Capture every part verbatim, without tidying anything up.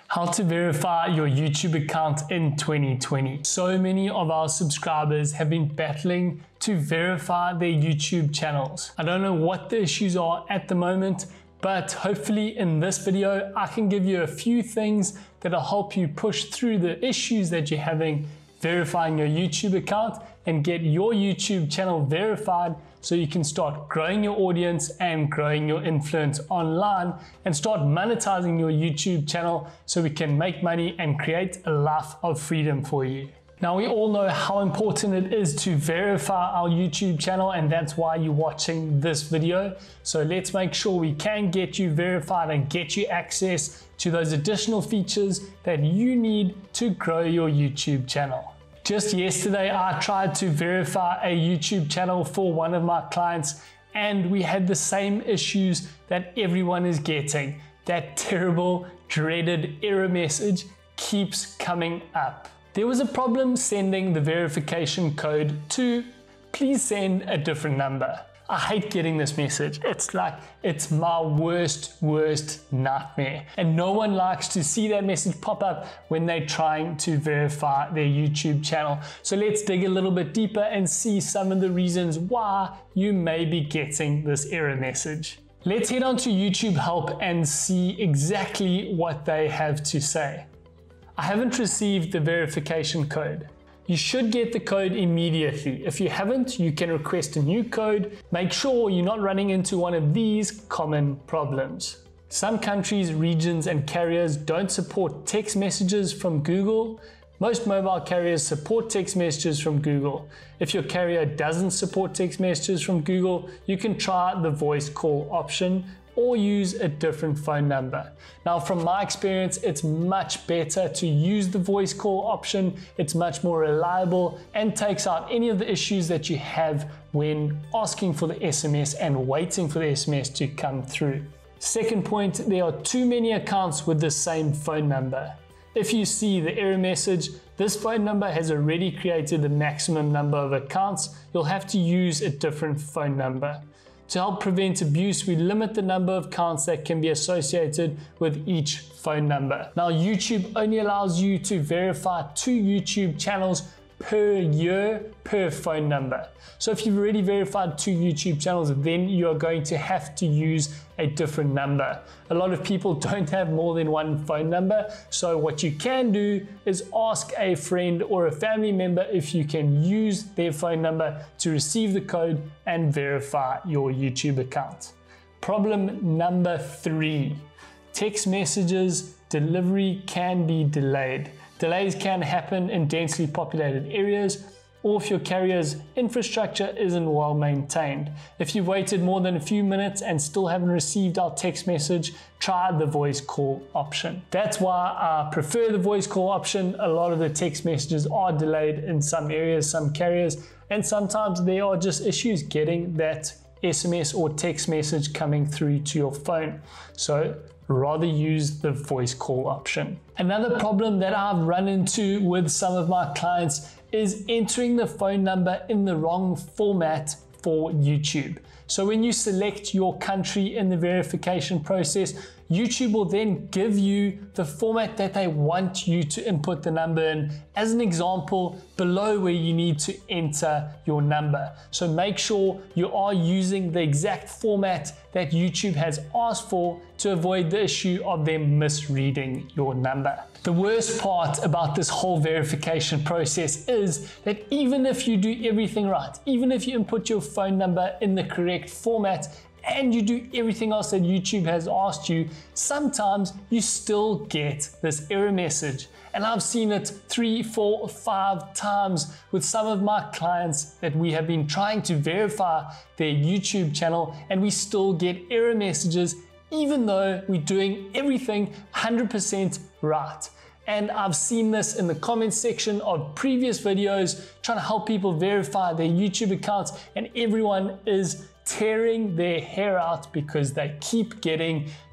How to verify your YouTube account in twenty twenty. So many of our subscribers have been battling to verify their YouTube channels. I don't know what the issues are at the moment, but hopefully in this video, I can give you a few things that'll help you push through the issues that you're having verifying your YouTube account and get your YouTube channel verified so you can start growing your audience and growing your influence online and start monetizing your YouTube channel so we can make money and create a life of freedom for you. Now, we all know how important it is to verify our YouTube channel, and that's why you're watching this video. So let's make sure we can get you verified and get you access to those additional features that you need to grow your YouTube channel. Just yesterday, I tried to verify a YouTube channel for one of my clients, and we had the same issues that everyone is getting. That terrible, dreaded error message keeps coming up. There was a problem sending the verification code to please send a different number. I hate getting this message. It's like, it's my worst, worst nightmare. And no one likes to see that message pop up when they're trying to verify their YouTube channel. So let's dig a little bit deeper and see some of the reasons why you may be getting this error message. Let's head on to YouTube Help and see exactly what they have to say. I haven't received the verification code. You should get the code immediately. If you haven't, you can request a new code. Make sure you're not running into one of these common problems. Some countries, regions, and carriers don't support text messages from Google. Most mobile carriers support text messages from Google. If your carrier doesn't support text messages from Google, you can try the voice call option or use a different phone number. Now, from my experience, it's much better to use the voice call option. It's much more reliable and takes out any of the issues that you have when asking for the S M S and waiting for the S M S to come through. Second point, there are too many accounts with the same phone number. If you see the error message, this phone number has already created the maximum number of accounts, you'll have to use a different phone number. To help prevent abuse, we limit the number of accounts that can be associated with each phone number. Now, YouTube only allows you to verify two YouTube channels per year per phone number. So if you've already verified two YouTube channels, then you are going to have to use a different number. A lot of people don't have more than one phone number. So what you can do is ask a friend or a family member if you can use their phone number to receive the code and verify your YouTube account. Problem number three, text messages delivery can be delayed. Delays can happen in densely populated areas or if your carrier's infrastructure isn't well maintained. If you've waited more than a few minutes and still haven't received our text message, try the voice call option. That's why I prefer the voice call option. A lot of the text messages are delayed in some areas, some carriers, and sometimes there are just issues getting that S M S or text message coming through to your phone. So rather use the voice call option. Another problem that I've run into with some of my clients is entering the phone number in the wrong format for YouTube. So when you select your country in the verification process, YouTube will then give you the format that they want you to input the number in, as an example below where you need to enter your number. So make sure you are using the exact format that YouTube has asked for to avoid the issue of them misreading your number. The worst part about this whole verification process is that even if you do everything right, even if you input your phone number in the correct format, and you do everything else that YouTube has asked you, sometimes you still get this error message. And I've seen it three, four, five times with some of my clients that we have been trying to verify their YouTube channel, and we still get error messages even though we're doing everything one hundred percent right. And I've seen this in the comments section of previous videos trying to help people verify their YouTube accounts, and everyone is tearing their hair out because they keep getting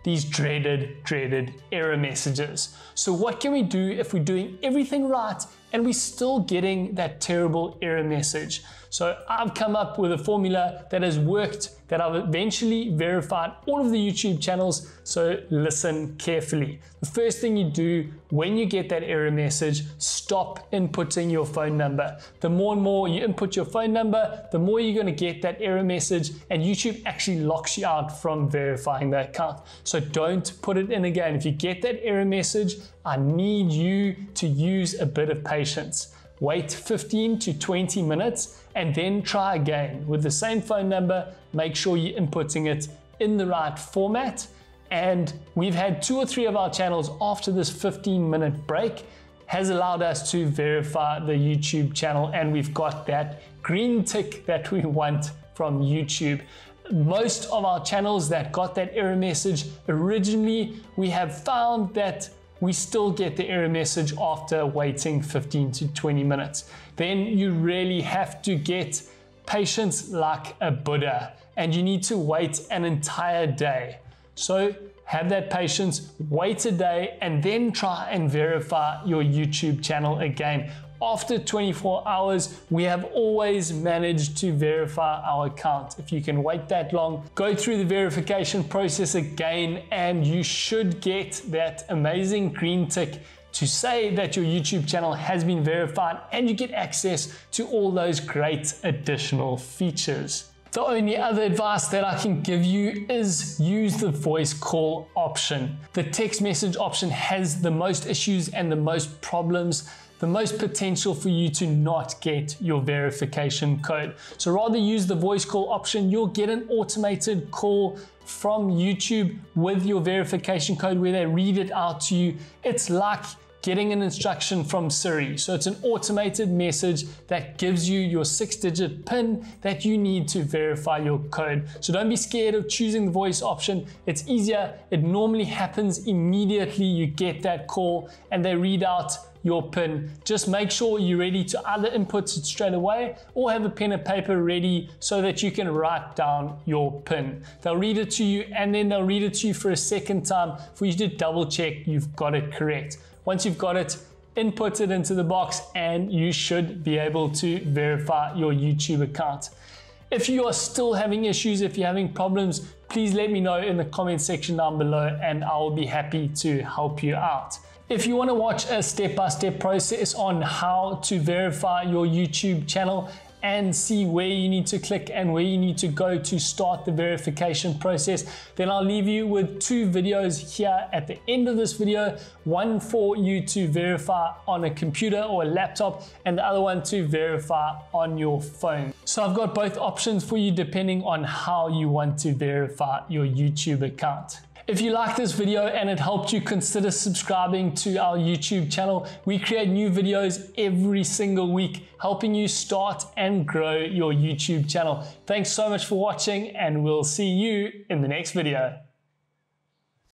these dreaded, dreaded error messages. So what can we do if we're doing everything right and we're still getting that terrible error message? So I've come up with a formula that has worked, that I've eventually verified all of the YouTube channels, so listen carefully. The first thing you do when you get that error message, stop inputting your phone number. The more and more you input your phone number, the more you're going to get that error message, and YouTube actually locks you out from verifying the account. So don't put it in again. If you get that error message, I need you to use a bit of patience. Wait fifteen to twenty minutes and then try again with the same phone number. Make sure you're inputting it in the right format. And we've had two or three of our channels after this fifteen minute break has allowed us to verify the YouTube channel, and we've got that green tick that we want from YouTube. Most of our channels that got that error message originally, we have found that we still get the error message after waiting fifteen to twenty minutes. Then you really have to get patience like a Buddha, and you need to wait an entire day. So have that patience, wait a day, and then try and verify your YouTube channel again. After twenty-four hours, we have always managed to verify our account. If you can wait that long, go through the verification process again, and you should get that amazing green tick to say that your YouTube channel has been verified, and you get access to all those great additional features. The only other advice that I can give you is use the voice call option. The text message option has the most issues and the most problems, the most potential for you to not get your verification code. So rather use the voice call option. You'll get an automated call from YouTube with your verification code where they read it out to you. It's like getting an instruction from Siri. So it's an automated message that gives you your six digit PIN that you need to verify your code. So don't be scared of choosing the voice option. It's easier. It normally happens immediately. You get that call and they read out your PIN. Just make sure you're ready to either input it straight away or have a pen and paper ready so that you can write down your PIN. They'll read it to you, and then they'll read it to you for a second time for you to double check you've got it correct. Once you've got it, input it into the box and you should be able to verify your YouTube account. If you are still having issues, if you're having problems, please let me know in the comment section down below and I will be happy to help you out. If you want to watch a step-by-step process on how to verify your YouTube channel and see where you need to click and where you need to go to start the verification process, then I'll leave you with two videos here at the end of this video. One for you to verify on a computer or a laptop, and the other one to verify on your phone. So I've got both options for you depending on how you want to verify your YouTube account. If you like this video and it helped you, consider subscribing to our YouTube channel. We create new videos every single week, helping you start and grow your YouTube channel. Thanks so much for watching, and we'll see you in the next video.